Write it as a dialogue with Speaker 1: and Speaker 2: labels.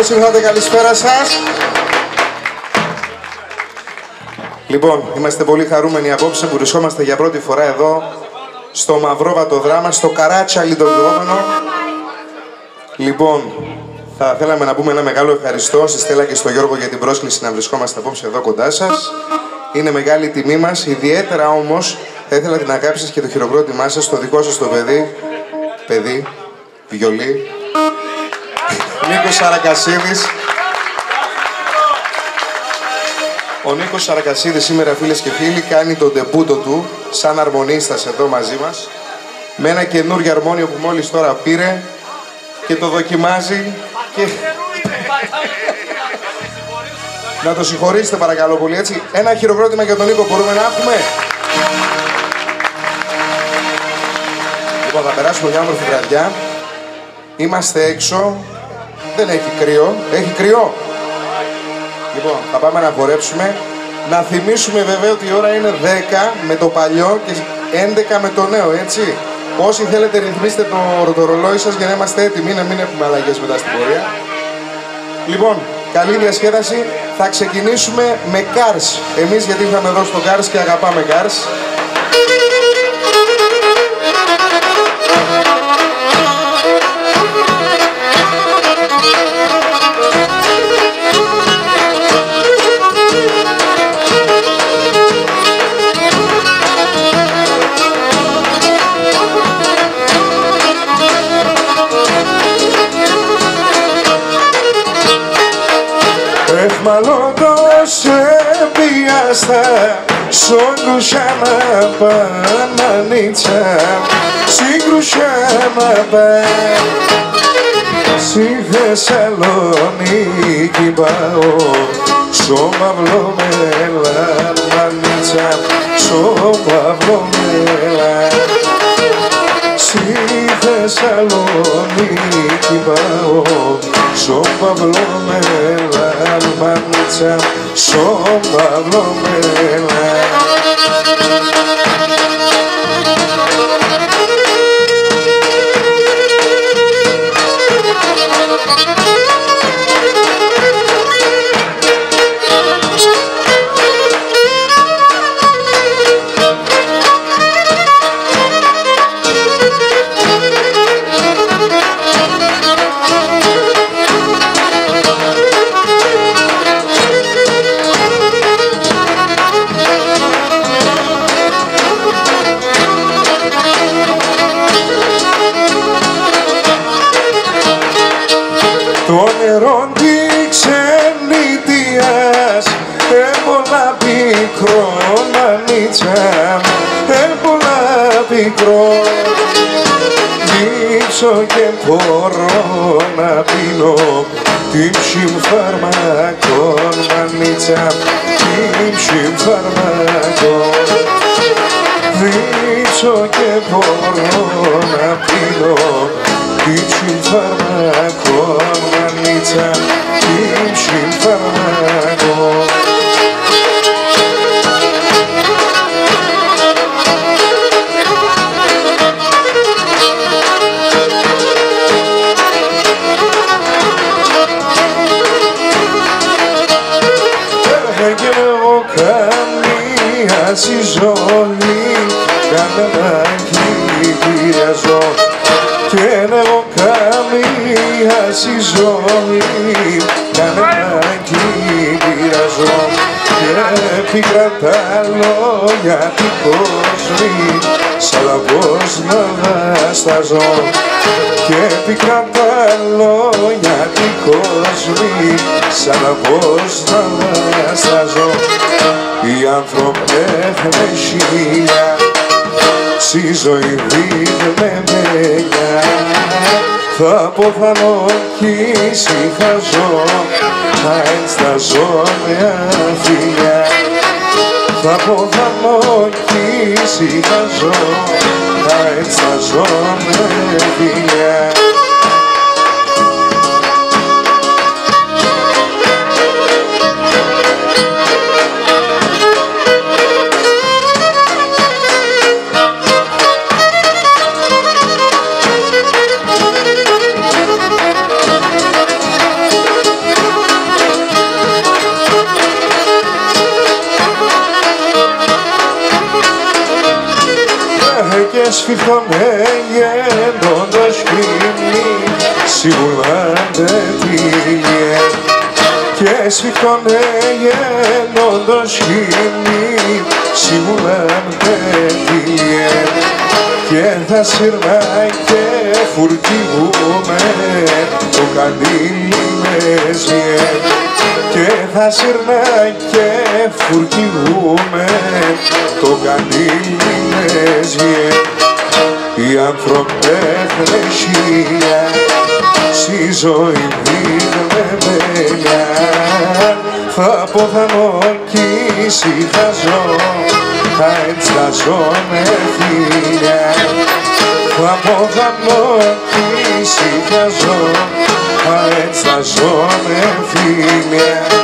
Speaker 1: Καλώς ήρθατε, καλησπέρα σας. Λοιπόν, είμαστε πολύ χαρούμενοι απόψε που βρισκόμαστε για πρώτη φορά εδώ στο μαυρόβατο δράμα, στο Καράτσαλι το λεγόμενο. Λοιπόν, θα θέλαμε να πούμε ένα μεγάλο ευχαριστώ στη Στέλλα και στο Γιώργο για την πρόσκληση να βρισκόμαστε απόψε εδώ κοντά σας. Είναι μεγάλη τιμή μας, ιδιαίτερα όμως θα ήθελα την αγάπη σας και το χειροκρότημά σας στο δικό σας το παιδί, βιολί, Νίκος Σαρακασίδης. Ο Νίκος Σαρακασίδης σήμερα, φίλες και φίλοι, κάνει τον ντεμπούτο του σαν αρμονίστας εδώ μαζί μας με ένα καινούργιο αρμόνιο που μόλις τώρα πήρε και το δοκιμάζει και... Να το συγχωρήσετε παρακαλώ πολύ, έτσι. Ένα χειροκρότημα για τον Νίκο μπορούμε να έχουμε? Λοιπόν, θα περάσουμε μια όμορφη βραδιά. Είμαστε έξω. Δεν έχει κρύο. Έχει κρύο? Λοιπόν, θα πάμε να χορέψουμε. Να θυμίσουμε βέβαια ότι η ώρα είναι 10 με το παλιό και 11 με το νέο, έτσι. Όσοι θέλετε ρυθμίστε το ρολόι σας για να είμαστε έτοιμοι, να μην έχουμε αλλαγές μετά στην πορεία. Λοιπόν, καλή διασκέδαση. Θα ξεκινήσουμε με Cars. Εμείς γιατί ήρθαμε εδώ στο Cars και αγαπάμε Cars. Εχμαλώτος έπιαστα σόγκρουσιάνα πανανίτσα σύγκρουσιάνα πα στη Θεσσαλονίκη πάω σώμαυλο μέλα μανίτσα σώμαυλο μέλα στη Θεσσαλονίκη πάω σώμαυλο μέλα μανίτσα σώμαυλο μέλα. Το νερό τη ξενιτιάς έμπολα πικρό μανίτσα έμπολα πικρό δείξω και μπορώ να πίνω τύψιμ φαρμακών μανίτσα τύψιμ φαρμακών δείξω και μπορώ να πίνω τύψιμ φαρμακών μανίτσα τύψιμ φαρμακών. Και εγώ καμία στη ζωή κανένα χιλιάζω και εγώ καμία στη ζωή κανένα χιλιάζω και πήρα τα λόγια του κόσμου σαν λαμπός να βαστάζω και πήρα τα λόγια του κόσμου σαν λαμπός να βαστάζω. Οι άνθρωποι έχουν χίλια στη ζωή δίδουμε μέλια θα αποθανώ κι ησυχαζώ θα ενσταζώ με αφιλιά θα αποθανώ κι ησυχαζώ θα ενσταζώ με φιλιά. σφιχτώνε γέντοντος χειμνή σίγουρα πετύχε. Και σφιχτώνε γέντοντος χειμνή σίγουρα πετύχε. Και θα σύρνα και φουρκίγουμε το καντήλι με ζιέ. Και θα σύρνα και φουρκίγουμε το καντήλι με ζιέ. Οι άνθρωπες χίλια στη ζωή δίδουμε μέλια. Θα ποθανώ κι ησυχαζώ, θα ενσταζώ με φίλια. Θα ποθανώ κι ησυχαζώ, θα ενσταζώ με φίλια.